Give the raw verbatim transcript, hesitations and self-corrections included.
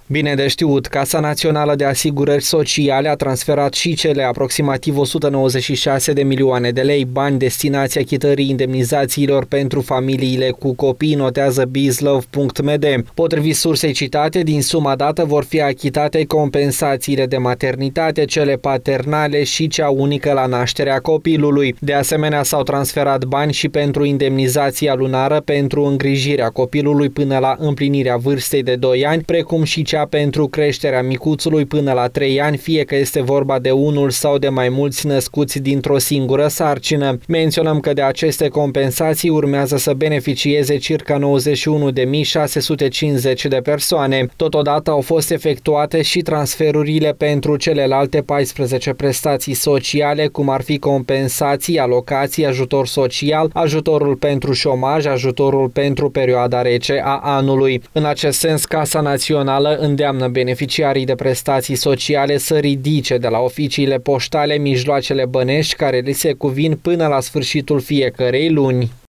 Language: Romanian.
Bine de știut, Casa Națională de Asigurări Sociale a transferat și cele aproximativ o sută nouăzeci și șase de milioane de lei, bani destinați achitării indemnizațiilor pentru familiile cu copii, notează bizlove punct m d. Potrivit sursei citate, din suma dată vor fi achitate compensațiile de maternitate, cele paternale și cea unică la nașterea copilului. De asemenea, s-au transferat bani și pentru indemnizația lunară pentru îngrijirea copilului până la împlinirea vârstei de doi ani, precum și cea pentru creșterea micuțului până la trei ani, fie că este vorba de unul sau de mai mulți născuți dintr-o singură sarcină. Menționăm că de aceste compensații urmează să beneficieze circa nouăzeci și unu de mii șase sute cincizeci de persoane. Totodată au fost efectuate și transferurile pentru celelalte paisprezece prestații sociale, cum ar fi compensații, alocații, ajutor social, ajutorul pentru șomaj, ajutorul pentru perioada rece a anului. În acest sens, Casa Națională îndeamnă beneficiarii de prestații sociale să ridice de la oficiile poștale mijloacele bănești care li se cuvin până la sfârșitul fiecărei luni.